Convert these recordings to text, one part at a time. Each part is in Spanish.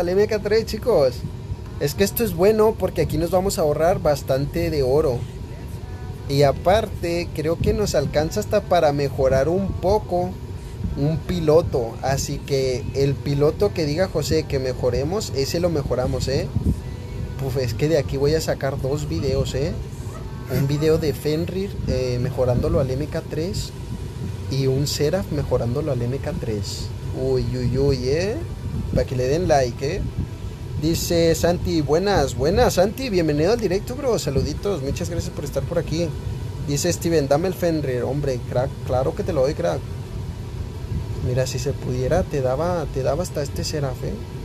al MK3, chicos. Es que esto es bueno porque aquí nos vamos a ahorrar bastante de oro. Y aparte, creo que nos alcanza hasta para mejorar un poco un piloto. Así que el piloto que diga José que mejoremos, ese lo mejoramos, Pues es que de aquí voy a sacar 2 videos, Un video de Fenrir mejorándolo al MK3 y un Seraph mejorándolo al MK3. Uy, uy, uy, para que le den like, Dice Santi, buenas Santi, bienvenido al directo, bro. Saluditos, muchas gracias por estar por aquí. Dice Steven, dame el Fenrir. Hombre, crack, claro que te lo doy, crack. Mira, si se pudiera, te daba hasta este Seraph,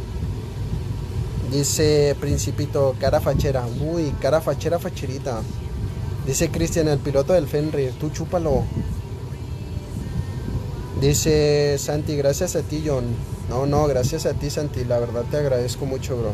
Dice Principito, cara fachera. Uy, cara fachera, facherita. Dice Cristian, el piloto del Fenrir, tú chúpalo. Dice Santi, gracias a ti, John. No, gracias a ti, Santi. La verdad te agradezco mucho, bro.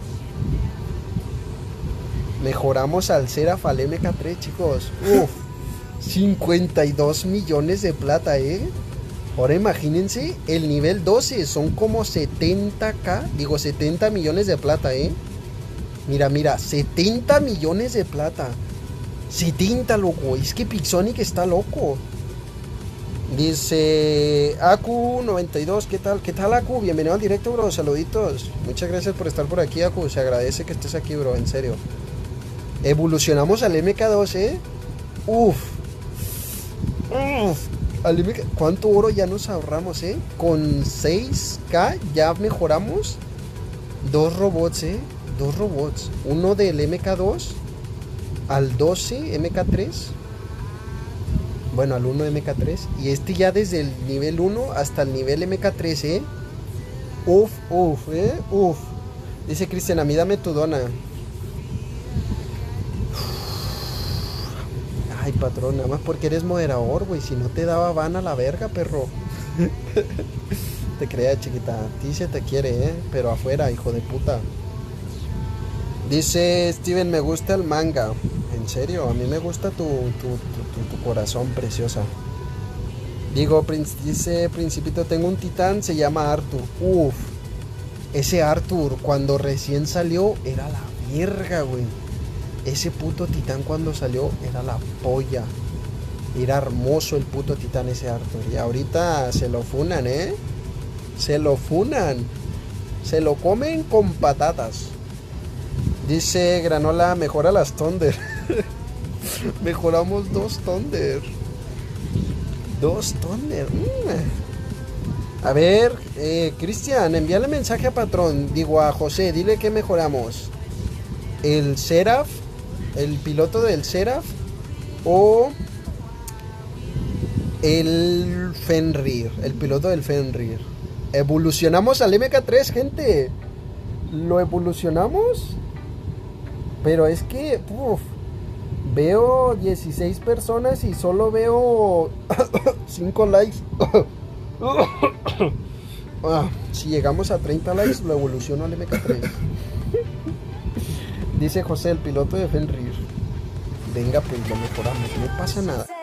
Mejoramos al Seraph al MK3, chicos. Uf, 52 millones de plata, Ahora imagínense, el nivel 12 son como 70 millones de plata, Mira, 70 millones de plata. 70, loco. Es que Pixonic está loco. Dice Aku92, ¿qué tal Aku? Bienvenido al directo, bro, saluditos. Muchas gracias por estar por aquí, Aku. Se agradece que estés aquí, bro, en serio. Evolucionamos al MK2, Uf. ¿Cuánto oro ya nos ahorramos, Con 6K ya mejoramos 2 robots, 2 robots. Uno del MK2 al 12 MK3. Bueno, al 1 MK3. Y este ya desde el nivel 1 hasta el nivel MK3, Uf. Dice Cristian, a mí dame tu dona. Ay, patrón, nada más porque eres moderador, güey. Si no te daba van a la verga, perro. Te crea, chiquita. A ti se te quiere, pero afuera, hijo de puta. Dice Steven, me gusta el manga. En serio, a mí me gusta tu corazón, preciosa. Dice Principito, tengo un titán, se llama Arthur. Uf, ese Arthur cuando recién salió era la verga, güey. Ese puto titán cuando salió era la polla. Era hermoso el puto titán ese Arthur. Y ahorita se lo funan, Se lo funan. Se lo comen con patatas. Dice Granola, mejora las Thunder. Mejoramos 2 Thunder. 2 Thunder. A ver, Cristian, envíale mensaje a Patrón. Digo a José, dile que mejoramos. El Seraph, el piloto del Seraph o el Fenrir, el piloto del Fenrir. Evolucionamos al MK3, gente. Lo evolucionamos. Pero es que veo 16 personas y solo veo 5 likes. Si llegamos a 30 likes, lo evoluciono al MK3. Dice José, el piloto de Fenrir. Venga, pues lo mejoramos, no pasa nada.